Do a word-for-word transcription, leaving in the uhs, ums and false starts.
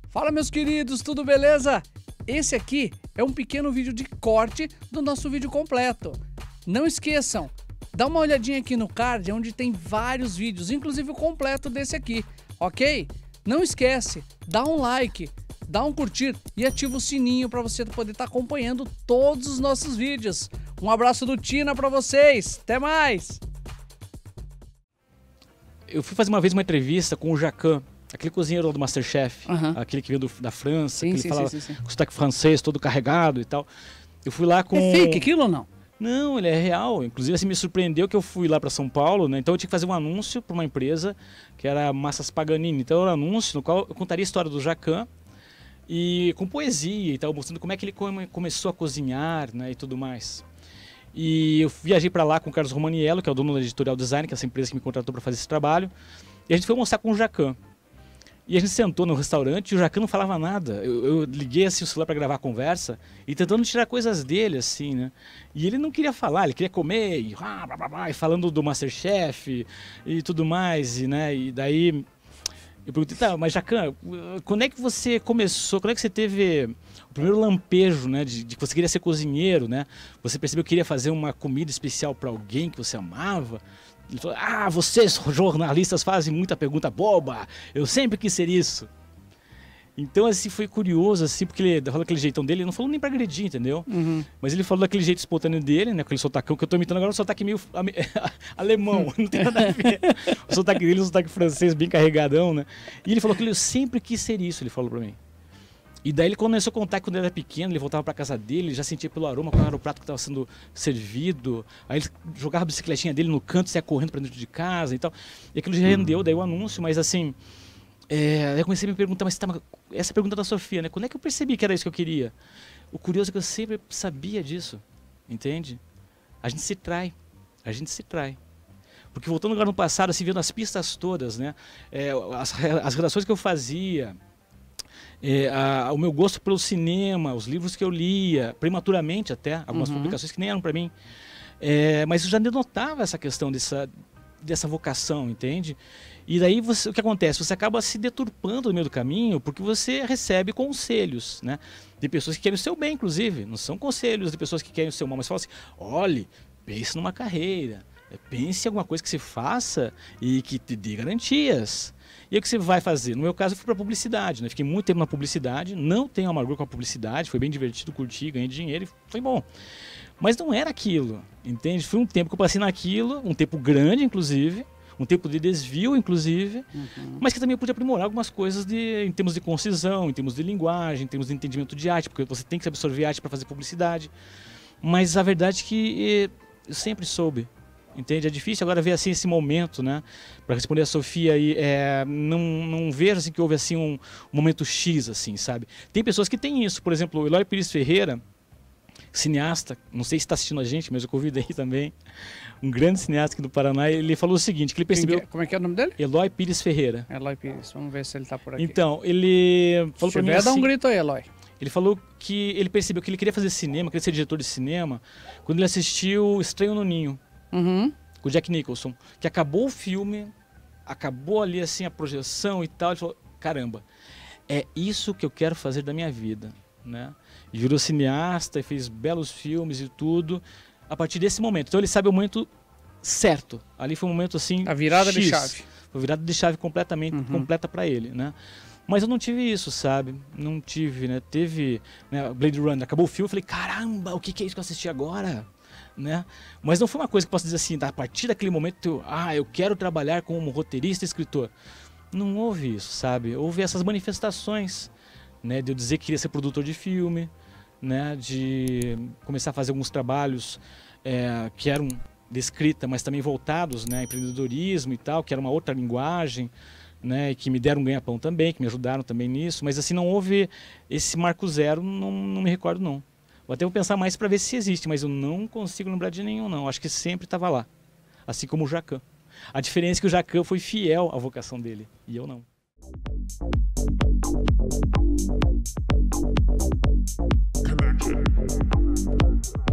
Fala, meus queridos, tudo beleza? Esse aqui é um pequeno vídeo de corte do nosso vídeo completo. Não esqueçam, dá uma olhadinha aqui no card, onde tem vários vídeos, inclusive o completo desse aqui, ok? Não esquece, dá um like, dá um curtir e ativa o sininho para você poder estar acompanhando todos os nossos vídeos. Um abraço do Tina para vocês, até mais! Eu fui fazer uma vez uma entrevista com o Jacan, aquele cozinheiro do MasterChef, Uhum. aquele que veio do, da França, Sim, que ele sim, falava sim, sim, sim. com sotaque francês, todo carregado e tal. Eu fui lá com... É fake aquilo ou não? Não, ele é real. Inclusive, assim, me surpreendeu que eu fui lá para São Paulo, né? Então eu tinha que fazer um anúncio para uma empresa que era Massas Paganini. Então era um anúncio no qual eu contaria a história do Jacan e com poesia e tal, mostrando como é que ele come, começou a cozinhar, né, e tudo mais. E eu viajei para lá com o Carlos Romaniello, que é o dono da Editorial Design, que é essa empresa que me contratou para fazer esse trabalho. E a gente foi almoçar com o Jacan. E a gente sentou no restaurante e o Jacan não falava nada. Eu, eu liguei assim o celular para gravar a conversa e tentando tirar coisas dele, assim, né? E ele não queria falar, ele queria comer, e, ah, blá, blá, blá, e falando do MasterChef e tudo mais, e, né? E daí eu perguntei, tá, mas Jacan, quando é que você começou, quando é que você teve o primeiro lampejo, né, de, de que você queria ser cozinheiro, né? Você percebeu que queria fazer uma comida especial para alguém que você amava? Ele falou, ah, vocês jornalistas fazem muita pergunta boba, eu sempre quis ser isso. Então, assim, foi curioso, assim, porque ele falou daquele jeitão dele, ele não falou nem pra agredir, entendeu? Uhum. Mas ele falou daquele jeito espontâneo dele, né, aquele sotacão, que eu tô imitando agora, um sotaque meio alemão, não tem nada a ver. O sotaque dele é um sotaque francês, bem carregadão, né? E ele falou que ele sempre quis ser isso, ele falou pra mim. E daí ele começou a contar que quando ele era pequeno, ele voltava para casa dele, ele já sentia pelo aroma qual era o prato que estava sendo servido. Aí ele jogava a bicicletinha dele no canto, saia correndo para dentro de casa e tal. E aquilo já rendeu daí o anúncio, mas assim, é, eu comecei a me perguntar, mas tá, essa pergunta da Sofia, né? Quando é que eu percebi que era isso que eu queria? O curioso é que eu sempre sabia disso, entende? A gente se trai, a gente se trai. Porque voltando agora no passado, assim, vendo as pistas todas, né? É, as, as redações que eu fazia... É, a, o meu gosto pelo cinema, os livros que eu lia, prematuramente até, algumas uhum. publicações que nem eram para mim. É, mas eu já denotava essa questão dessa, dessa vocação, entende? E daí você, o que acontece? Você acaba se deturpando no meio do caminho porque você recebe conselhos, né? De pessoas que querem o seu bem, inclusive. Não são conselhos de pessoas que querem o seu mal, mas falam assim, olhe, pense numa carreira, pense em alguma coisa que você faça e que te dê garantias. E aí o que você vai fazer? No meu caso eu fui para publicidade, né? Fiquei muito tempo na publicidade, não tenho amargura com a publicidade, foi bem divertido, curti, ganhei dinheiro e foi bom. Mas não era aquilo, entende? Foi um tempo que eu passei naquilo, um tempo grande inclusive, um tempo de desvio inclusive, uhum. mas que também eu pude aprimorar algumas coisas de, em termos de concisão, em termos de linguagem, em termos de entendimento de arte, porque você tem que absorver arte para fazer publicidade. Mas a verdade é que eu sempre soube. Entende? É difícil agora ver assim esse momento, né? Para responder a Sofia aí, é, não, não vejo assim que houve assim um, um momento X, assim, sabe? Tem pessoas que têm isso, por exemplo, o Eloy Pires Ferreira, cineasta, não sei se está assistindo a gente, mas eu convidei também, um grande cineasta aqui do Paraná, ele falou o seguinte, que ele percebeu... Como é que é o nome dele? Eloy Pires Ferreira. Eloy Pires, vamos ver se ele está por aqui. Então, ele falou para mim assim... dá um grito aí, Eloy. Ele falou que ele percebeu que ele queria fazer cinema, queria ser diretor de cinema, quando ele assistiu Estranho no Ninho. Uhum. Com o Jack Nicholson, que acabou o filme, acabou ali assim a projeção e tal, ele falou, caramba, é isso que eu quero fazer da minha vida, né? E virou cineasta e fez belos filmes e tudo, a partir desse momento. Então ele sabe o momento certo, ali foi um momento assim... A virada X. de chave. Foi virada de chave completamente, uhum. completa para ele, né? Mas eu não tive isso, sabe? Não tive, né? Teve, né, Blade Runner, acabou o filme, eu falei, caramba, o que que é isso que eu assisti agora? Né? Mas não foi uma coisa que eu posso dizer assim, a partir daquele momento, eu, ah, eu quero trabalhar como roteirista e escritor. Não houve isso, sabe? Houve essas manifestações, né, de eu dizer que queria ser produtor de filme, né, de começar a fazer alguns trabalhos é, que eram de escrita, mas também voltados, né, a empreendedorismo e tal, que era uma outra linguagem, né, e que me deram um ganha-pão também, que me ajudaram também nisso, mas assim, não houve esse marco zero, não, não me recordo não. Vou até pensar mais para ver se existe, mas eu não consigo lembrar de nenhum, não. Acho que sempre estava lá, assim como o Jacan. A diferença é que o Jacan foi fiel à vocação dele, e eu não. Connection.